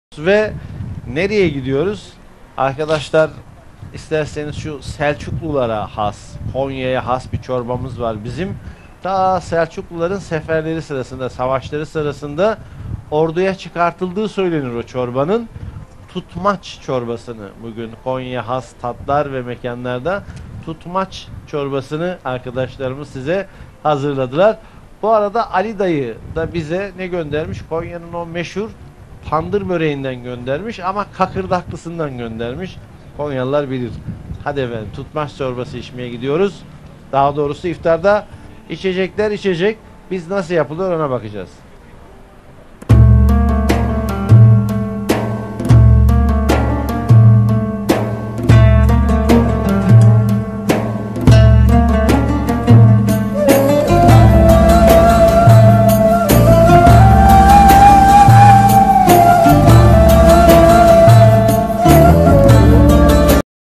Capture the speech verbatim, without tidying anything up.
Ve nereye gidiyoruz? Arkadaşlar, isterseniz şu Selçuklulara has, Konya'ya has bir çorbamız var bizim. Ta Selçukluların seferleri sırasında, savaşları sırasında orduya çıkartıldığı söylenir o çorbanın. Tutmaç çorbasını bugün Konya has tatlar ve mekanlarda tutmaç çorbasını arkadaşlarımız size hazırladılar. Bu arada Ali dayı da bize ne göndermiş? Konya'nın o meşhur tandır böreğinden göndermiş ama kakırdaklısından göndermiş. Konyalılar bilir. Hadi efendim, tutmaç çorbası içmeye gidiyoruz. Daha doğrusu iftarda içecekler içecek. Biz nasıl yapılır ona bakacağız.